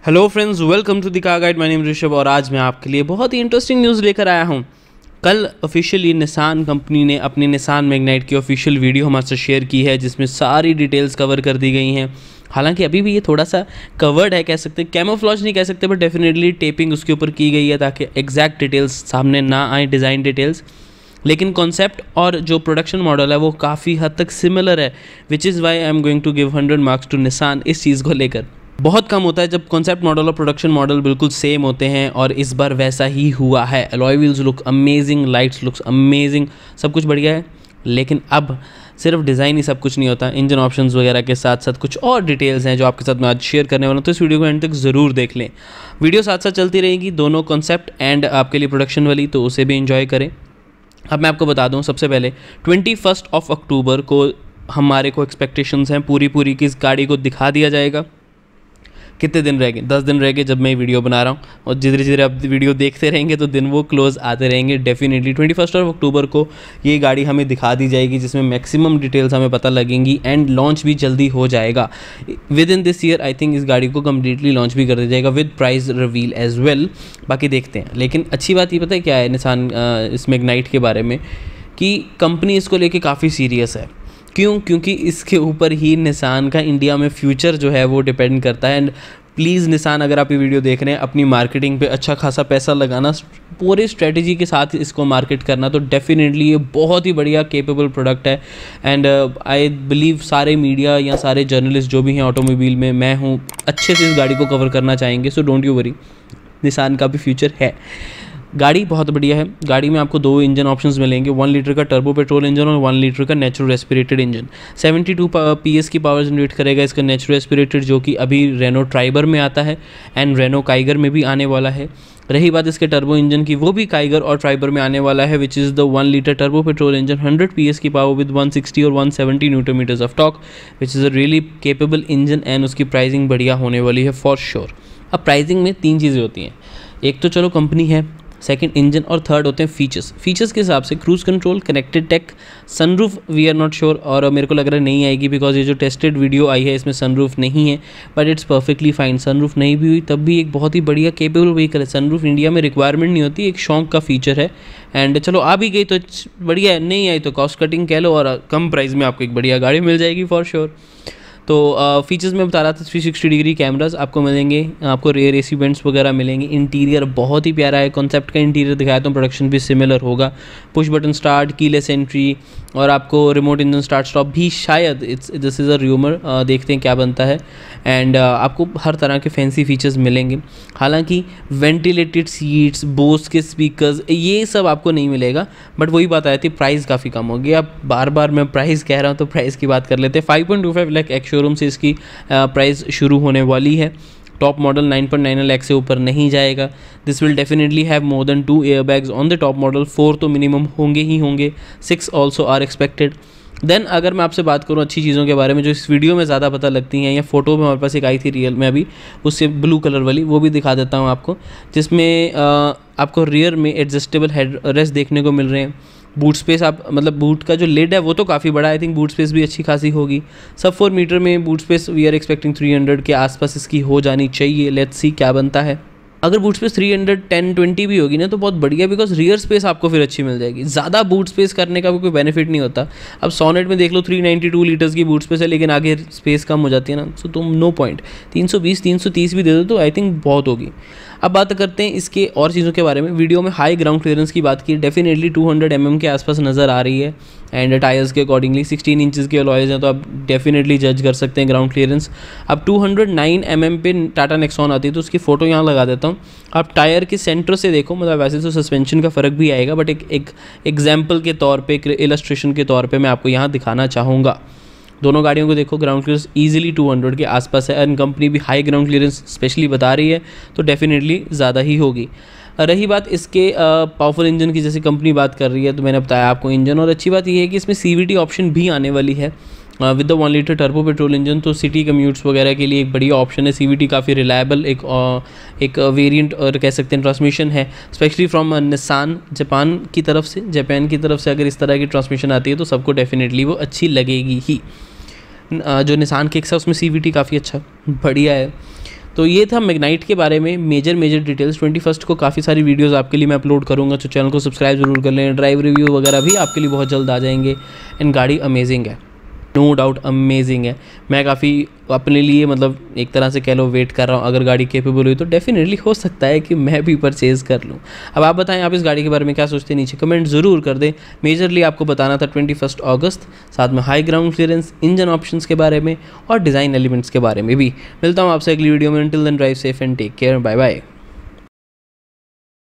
Hello friends, welcome to the car guide. My name Rishabh और आज मैं आपके लिए बहुत ही इंटरेस्टिंग न्यूज़ लेकर आया हूं। कल ऑफिशियली निसान कंपनी ने अपनी निसान मैग्नाइट की ऑफिशियल वीडियो हमारे साथ शेयर की है, जिसमें सारी डिटेल्स कवर कर दी गई हैं। हालांकि अभी भी ये थोड़ा सा कवर्ड है, कह सकते हैं कैमोफ्लेज नहीं कह सकते, बट डेफिनेटली टेपिंग उसके ऊपर की गई है ताकि एग्जैक्ट डिटेल्स सामने ना आए, डिज़ाइन डिटेल्स। लेकिन कॉन्सेप्ट और जो प्रोडक्शन मॉडल है वो काफ़ी हद तक सिमिलर है, which is why I am going to give 100 marks to Nissan इस चीज़ को लेकर। बहुत कम होता है जब कॉन्सेप्ट मॉडल और प्रोडक्शन मॉडल बिल्कुल सेम होते हैं, और इस बार वैसा ही हुआ है। Alloy wheels look amazing, lights looks amazing, सब कुछ बढ़िया है। लेकिन अब सिर्फ डिज़ाइन ही सब कुछ नहीं होता, इंजन ऑप्शंस वगैरह के साथ साथ कुछ और डिटेल्स हैं जो आपके साथ मैं आज शेयर करने वाला हूँ। तो इस वीडियो को एंड तक ज़रूर देख लें। वीडियो साथ साथ चलती रहेगी, दोनों कॉन्सेप्ट एंड आपके लिए प्रोडक्शन वाली, तो उसे भी इंजॉय करें। अब मैं आपको बता दूं, सबसे पहले 21 अक्टूबर को हमारे को एक्सपेक्टेशंस हैं पूरी कि इस गाड़ी को दिखा दिया जाएगा। कितने दिन रह गए? 10 दिन रह गए जब मैं वीडियो बना रहा हूँ, और धीरे धीरे आप वीडियो देखते रहेंगे तो दिन वो क्लोज आते रहेंगे। डेफिनेटली 21 अक्टूबर को ये गाड़ी हमें दिखा दी जाएगी, जिसमें मैक्सिमम डिटेल्स हमें पता लगेंगी एंड लॉन्च भी जल्दी हो जाएगा। Within this year I think इस गाड़ी को कम्प्लीटली लॉन्च भी कर दिया जाएगा with price reveal as well. बाकी देखते हैं। लेकिन अच्छी बात ये पता है क्या है निसान इस मैग्नाइट के बारे में, कि कंपनी इसको लेके काफ़ी सीरियस है। क्यों? क्योंकि इसके ऊपर ही निसान का इंडिया में फ्यूचर जो है वो डिपेंड करता है। एंड प्लीज़ निसान, अगर आप ये वीडियो देख रहे हैं, अपनी मार्केटिंग पे अच्छा खासा पैसा लगाना, पूरे स्ट्रेटजी के साथ इसको मार्केट करना, तो डेफिनेटली ये बहुत ही बढ़िया केपेबल प्रोडक्ट है। एंड आई बिलीव सारे मीडिया या सारे जर्नलिस्ट जो भी हैं ऑटोमोबाइल में, मैं हूँ, अच्छे से इस गाड़ी को कवर करना चाहेंगे। So don't you worry, Nissan का भी फ्यूचर है। गाड़ी बहुत बढ़िया है। गाड़ी में आपको 2 इंजन ऑप्शंस मिलेंगे, 1 लीटर का टर्बो पेट्रोल इंजन और 1 लीटर का नेचुरल एस्पिरेटेड इंजन। 72 PS की पावर जनरेट करेगा इसका नेचुरल एस्पिरेटेड, जो कि अभी रेनो ट्राइबर में आता है एंड रेनो काइगर में भी आने वाला है। रही बात इसके टर्बो इंजन की, वो भी काइगर और ट्राइबर में आने वाला है, which is the 1 litre turbo petrol engine, 100 PS की पावर विद 160 और 170 newton metres of torque, which is a really capable engine. And उसकी प्राइसिंग बढ़िया होने वाली है फॉर श्योर। अब प्राइसिंग में 3 चीज़ें होती हैं, एक तो चलो कंपनी है, सेकंड इंजन, और थर्ड होते हैं फीचर्स। फीचर्स के हिसाब से cruise control, connected tech, sunroof we are not sure, और मेरे को लग रहा है नहीं आएगी, बिकॉज ये जो टेस्टेड वीडियो आई है इसमें सनरूफ नहीं है, but it's perfectly fine. Sunroof नहीं भी हुई तब भी एक बहुत ही बढ़िया केपेबल व्हीकल है। सनरूफ इंडिया में रिक्वायरमेंट नहीं होती, एक शौक का फीचर है। एंड चलो आ भी गई तो बढ़िया है, नहीं आई तो कॉस्ट कटिंग कह लो, और कम प्राइस में आपको एक बढ़िया गाड़ी मिल जाएगी फॉर श्योर। तो फीचर्स में बता रहा था, 360 डिग्री कैमरास आपको मिलेंगे, आपको रेयर एसी वेंट्स वगैरह मिलेंगे। इंटीरियर बहुत ही प्यारा है, कॉन्सेप्ट का इंटीरियर दिखाया तो प्रोडक्शन भी सिमिलर होगा। Push button start, keyless entry, और आपको रिमोट इंजन स्टार्ट स्टॉप भी शायद, दिस इज़ अ र्यूमर, देखते हैं क्या बनता है। एंड आपको हर तरह के फैंसी फीचर्स मिलेंगे। हालांकि वेंटिलेटेड सीट्स, बोस के स्पीकर्स, ये सब आपको नहीं मिलेगा, बट वही बात आई थी, प्राइस काफ़ी कम होगी। अब बार बार मैं प्राइस कह रहा हूँ तो प्राइस की बात कर लेते हैं। 5.25 लाख एक्स शोरूम से इसकी प्राइस शुरू होने वाली है। टॉप मॉडल 9.9 लाख से ऊपर नहीं जाएगा। This will definitely have more than 2 airbags on the top model, 4 तो मिनिमम होंगे ही होंगे, 6 ऑल्सो आर एक्सपेक्टेड। देन अगर मैं आपसे बात करूँ अच्छी चीज़ों के बारे में जो इस वीडियो में ज़्यादा पता लगती हैं, या फोटो में हमारे पास एक आई थी रियल में अभी, उससे ब्लू कलर वाली, वो भी दिखा देता हूँ आपको, जिसमें आपको रियर में एडजस्टेबल हेड रेस्ट देखने को मिल रहे हैं। बूट स्पेस, आप मतलब बूट का जो लिड है वो तो काफ़ी बड़ा है, आई थिंक बूट स्पेस भी अच्छी खासी होगी। सब 4 मीटर में boot space we are expecting 300 के आसपास इसकी हो जानी चाहिए। लेट्स सी क्या बनता है। अगर बूट स्पेस 310-20 भी होगी ना तो बहुत बढ़िया, बिकॉज रियर स्पेस आपको फिर अच्छी मिल जाएगी। ज़्यादा बूट स्पेस करने का भी कोई बेनिफिट नहीं होता। अब सोनेट में देख लो 392 लीटर्स की बूट स्पेस है, लेकिन आगे स्पेस कम हो जाती है ना, तो तुम नो पॉइंट। 320-330 भी दे दो तो आई थिंक बहुत होगी। अब बात करते हैं इसके और चीज़ों के बारे में। वीडियो में हाई ग्राउंड क्लियरेंस की बात की, डेफिनेटली 200 mm के आसपास नज़र आ रही है। एंड टायर्स के अकॉर्डिंगली 16 इंचज़ के अलॉयज़ हैं, तो आप डेफिनेटली जज कर सकते हैं ग्राउंड क्लियरेंस। अब 209 mm पे टाटा नेक्सॉन आती है, तो उसकी फ़ोटो यहाँ लगा देता हूँ। आप टायर के सेंटर से देखो, मतलब वैसे तो सस्पेंशन का फ़र्क भी आएगा, बट एक एग्जाम्पल के तौर पे, एक इलस्ट्रेशन के तौर पे मैं आपको यहाँ दिखाना चाहूँगा। दोनों गाड़ियों को देखो, ग्राउंड क्लियरेंस ईजिली 200 के आसपास है, एंड कंपनी भी हाई ग्राउंड क्लियरेंस स्पेशली बता रही है, तो डेफिनेटली ज़्यादा ही होगी। रही बात इसके पावरफुल इंजन की, जैसे कंपनी बात कर रही है, तो मैंने बताया आपको इंजन, और अच्छी बात यह है कि इसमें CVT ऑप्शन भी आने वाली है with the 1 litre turbo petrol engine, तो सिटी कम्यूट्स वगैरह के लिए एक बढ़िया ऑप्शन है। CVT काफ़ी रिलायबल एक वेरिएंट और कह सकते हैं ट्रांसमिशन है, स्पेशली फ्रॉम निसान जापान की तरफ से अगर इस तरह की ट्रांसमिशन आती है तो सबको डेफिनेटली वो अच्छी लगेगी ही। जो निसान किक्स है उसमें CVT काफ़ी अच्छा बढ़िया है। तो ये था मैग्नाइट के बारे में मेजर डिटेल्स। 21 को काफ़ी सारी वीडियोस आपके लिए मैं अपलोड करूँगा, तो चैनल को सब्सक्राइब ज़रूर कर लें। ड्राइव रिव्यू वगैरह भी आपके लिए बहुत जल्द आ जाएंगे। एंड गाड़ी अमेजिंग है, नो डाउट अमेजिंग है। मैं काफ़ी अपने लिए मतलब एक तरह से कह लो वेट कर रहा हूँ। अगर गाड़ी कैपेबल हुई तो डेफिनेटली हो सकता है कि मैं भी परचेज़ कर लूँ। अब आप बताएं आप इस गाड़ी के बारे में क्या सोचते हैं, नीचे कमेंट ज़रूर कर दें। मेजरली आपको बताना था 21 अगस्त, साथ में high ground clearance, engine options के बारे में और डिज़ाइन एलिमेंट्स के बारे में भी। मिलता हूँ आपसे अगली वीडियो में। Till then drive safe and take care, bye bye.